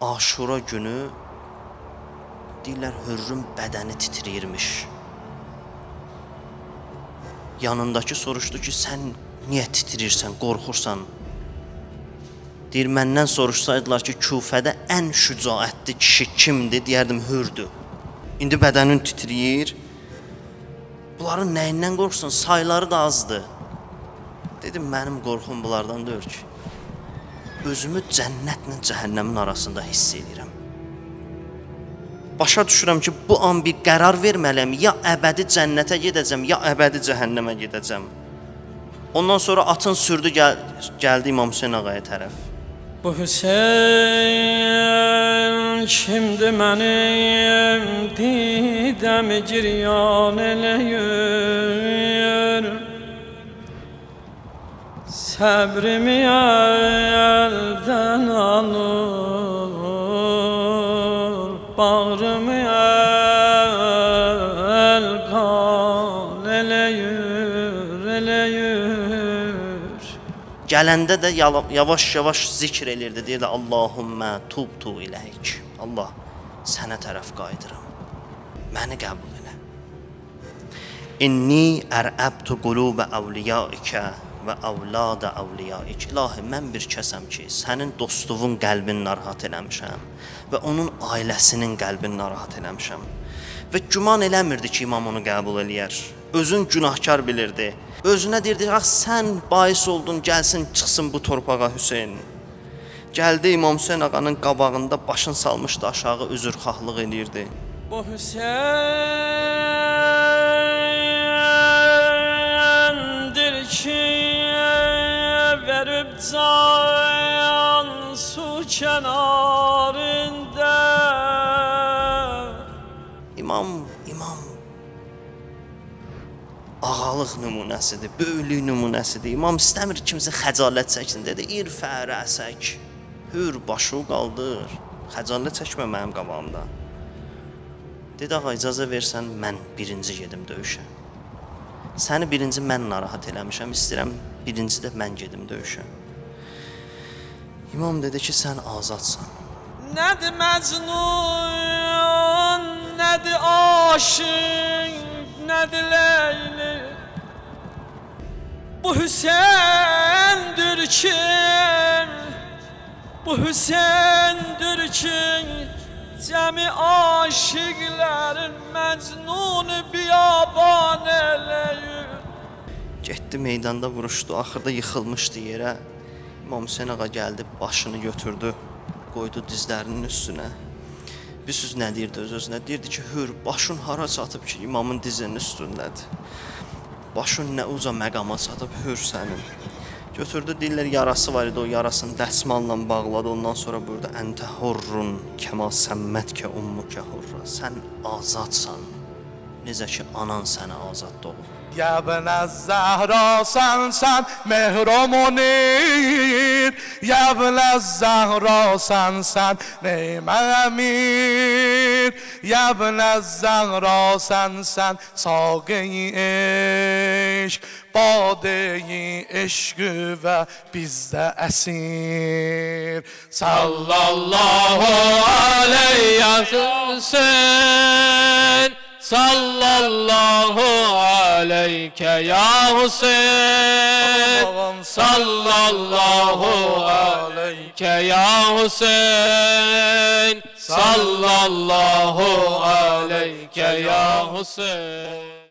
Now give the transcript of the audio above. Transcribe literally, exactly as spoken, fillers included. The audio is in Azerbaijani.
Aşura günü deyirlər Hürrün bədəni titrəyirmiş. Yanındakı soruşdu ki, sən niyə titrirsən, qorxursan? Deyir, məndən soruşsaydılar ki, Küfədə ən şücaətli kişi kimdir? Deyərdim, Hürdür. İndi bədənin titrəyir. Bunların nəyindən qorxsun? Sayları da azdır. Dedim, mənim qorxum bunlardan deyir ki, özümü cənnətlə cəhənnəmin arasında hiss edirəm. Başa düşürəm ki, bu an bir qərar verməliyəm, ya əbədi cənnətə gedəcəm, ya əbədi cəhənnəmə gedəcəm. Ondan sonra atın sürdü, gəl gəldi İmam Hüseyin ağaya tərəf. Bu Hüseyin kimdir mənim didəmi giryan eləyir, səbrimi əldən alır, bağrımı əl qan eləyir, eləyir. Gələndə də yavaş-yavaş zikr elirdi, deyirdi, Allahümmə tubtu iləyik. Allah, sənə tərəf qayıdıram, məni qəbul elə. İnni ərəbtu qulubə əvliyaikə və əvladə əvliyaik. İlahi, mən bir kəsəm ki, sənin dostluğun qəlbini narahat eləmişəm və onun ailəsinin qəlbini narahat eləmişəm. Və güman eləmirdi ki, imam onu qəbul eləyər. Özün günahkar bilirdi. Özünə deyirdi, ax, sən bais oldun, gəlsin, çıxsın bu torpağa Hüseyin. Gəldi İmam Hüseyin ağanın qabağında başını salmışdı aşağı, üzrxahlıq eləyirdi. Bu Hüseyindir ki, verib can su kənarında. İmam, imam ağalıq nümunəsidir, böyüklük nümunəsidir. İmam istəmir kimsə xəcalət çəksin, dedi, irfə rəsək, hür başı qaldır, xəcalət çəkmə mənim qabağımda. Dedi, ağa, icazə versən, mən birinci gedim döyüşə. Səni birinci mən narahat eləmişəm, istəyirəm, birinci də mən gedim döyüşə. İmam dedi ki, sən azadsan. Nədir Məcnun, nədir aşıq, nədir Leyli? Bu Hüseyindir ki, bu Hüseyindir ki, cəmi aşıqlərin Məcnunu biyaban eləyir. Getdi meydanda vuruşdu, axırda yıxılmışdı yerə. İmam Hüseyin ağa gəldi, başını götürdü, qoydu dizlərinin üstünə. Bir söz nə deyirdi öz-özünə? Deyirdi ki, hür, başın hara çatıb ki, imamın dizinin üstündədir. Başın nə uca məqama çatıb, hür sənin. Götürdü, deyirlər, yarası var idi, o yarasını dəsmalla bağladı. Ondan sonra burada əntə hurrun kəma səmmətkə ummukə hurra. Sən azadsan, necə ki, anan sənə azad doğub. Ya bənə Zəhra sənsən mehr-o munir, ya bənə Zəhra sənsən neymə əmir, ya bənə Zəhra sənsən saqi-i eşq, badeyi eşqü və bizdə əsir. Sallallahu aleyhi Hüseyin, sallallahu aleyke ya Hüseyin, sallallahu aleyke ya Hüseyin, sallallahu aleyke ya Hüseyin.